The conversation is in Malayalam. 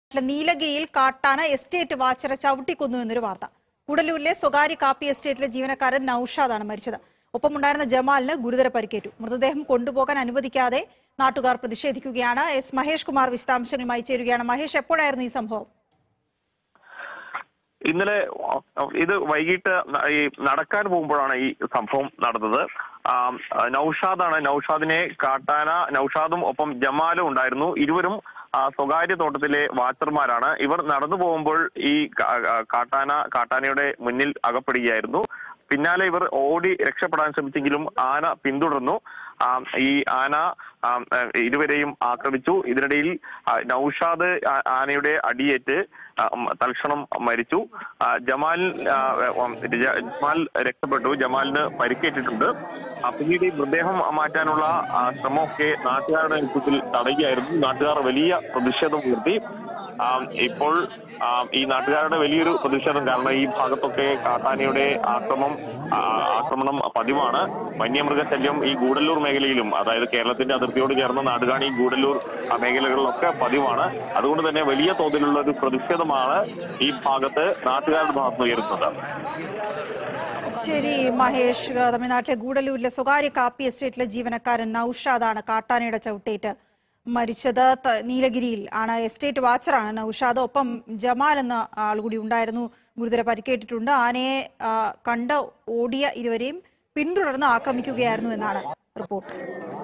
നീലഗിരിയിൽ കാട്ടാന എസ്റ്റേറ്റ് വാച്ചറെ ചവിട്ടിക്കൊന്നു എന്നൊരു വാർത്ത. കൂടല്ലൂരിലെ സ്വകാര്യ കാപ്പി എസ്റ്റേറ്റിലെ ജീവനക്കാരൻ നൌഷാദാണ് മരിച്ചത്. ഒപ്പമുണ്ടായിരുന്ന ജമാലിന് ഗുരുതര പരിക്കേറ്റു. മൃതദേഹം കൊണ്ടുപോകാൻ അനുവദിക്കാതെ നാട്ടുകാർ പ്രതിഷേധിക്കുകയാണ്. എസ് മഹേഷ് കുമാർ വിശദാംശങ്ങളുമായി ചേരുകയാണ്. മഹേഷ്, എപ്പോഴായിരുന്നു ഈ സംഭവം? ഇന്നലെ ഇത് വൈകിട്ട് നടക്കാൻ പോകുമ്പോഴാണ് ഈ സംഭവം നടന്നത്. നൌഷാദാണ്. നൌഷാദിനെ നൌഷാദും ഒപ്പം ജമാലും ഉണ്ടായിരുന്നു. ഇരുവരും സ്വകാര്യ തോട്ടത്തിലെ വാച്ചർമാരാണ്. ഇവർ നടന്നു പോകുമ്പോൾ ഈ കാട്ടാനയുടെ മുന്നിൽ അകപ്പെടുകയായിരുന്നു. പിന്നാലെ ഇവർ ഓടി രക്ഷപ്പെടാൻ ശ്രമിച്ചെങ്കിലും ആന പിന്തുടർന്നു. ഈ ആന ഇരുവരെയും ആക്രമിച്ചു. ഇതിനിടയിൽ നൌഷാദ് ആനയുടെ അടിയേറ്റ് തൽക്ഷണം മരിച്ചു. ജമാൽ രക്ഷപ്പെട്ടു. ജമാലിന് പരിക്കേറ്റിട്ടുണ്ട്. പിന്നീട് ഈ മൃതദേഹം മാറ്റാനുള്ള ശ്രമമൊക്കെ നാട്ടുകാരുടെ നേതൃത്വത്തിൽ തടയുകയായിരുന്നു. നാട്ടുകാർ വലിയ പ്രതിഷേധം ഉയർത്തി. ഇപ്പോൾ ഈ നാട്ടുകാരുടെ വലിയൊരു പ്രതിഷേധം കാരണം ഈ ഭാഗത്തൊക്കെ കാട്ടാനയുടെ ആക്രമണം പതിവാണ്. വന്യമൃഗശല്യം ഈ ഗൂഡല്ലൂർ മേഖലയിലും, അതായത് കേരളത്തിന്റെ അതിർത്തിയോട് ചേർന്ന നാടുകാണി ഗൂഡല്ലൂർ മേഖലകളിലൊക്കെ പതിവാണ്. അതുകൊണ്ട് തന്നെ വലിയ തോതിലുള്ള ഒരു പ്രതിഷേധമാണ് ഈ ഭാഗത്ത് നാട്ടുകാരുടെ ഭാഗത്ത് ഉയരുന്നത്. ശരി മഹേഷ്, തമിഴ്നാട്ടിലെ ഗൂഡല്ലൂരിലെ സ്വകാര്യ കാപ്പി എസ്റ്റേറ്റിലെ ജീവനക്കാരൻ നൌഷാദാണ് കാട്ടാനയുടെ ചവിട്ടേറ്റ് മരിച്ചത്. നീലഗിരിയിൽ ആണ്. എസ്റ്റേറ്റ് വാച്ചറാണ് നൌഷാദ്. ഒപ്പം ജമാൽ എന്ന ആൾ കൂടി ഉണ്ടായിരുന്നു. ഗുരുതര പരിക്കേറ്റിട്ടുണ്ട്. ആനയെ കണ്ട് ഓടിയ ഇരുവരെയും പിന്തുടർന്ന് ആക്രമിക്കുകയായിരുന്നു എന്നാണ് റിപ്പോർട്ട്.